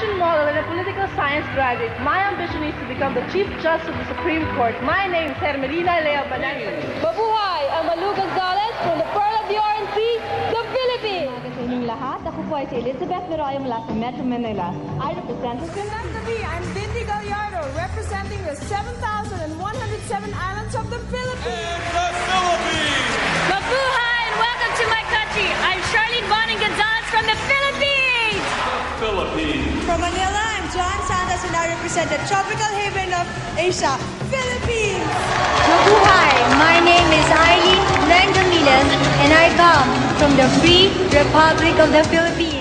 fashion model and a political science graduate. My ambition is to become the Chief Justice of the Supreme Court. My name is Hermelina Lea Banana. Mabuhay ang Malu Gonzalez from the Pearl of the Orange Sea, the Philippines! Umaga sa inyong lahat. Ako po ay si Elizabeth Meroyo mula sa Metro Manila. I represent the Philippines. I'm Dindy Gallardo, representing the 7,107 islands of the Philippines. The Philippines! Mabuhay and welcome to my country. I'm Charlene Bonin Gonzalez from the Philippines! The Philippines. From Manila, I'm John Santos and I represent the tropical haven of Asia, Philippines. Mabuhay! My name is Eileen Langamilan and I come from the Free Republic of the Philippines.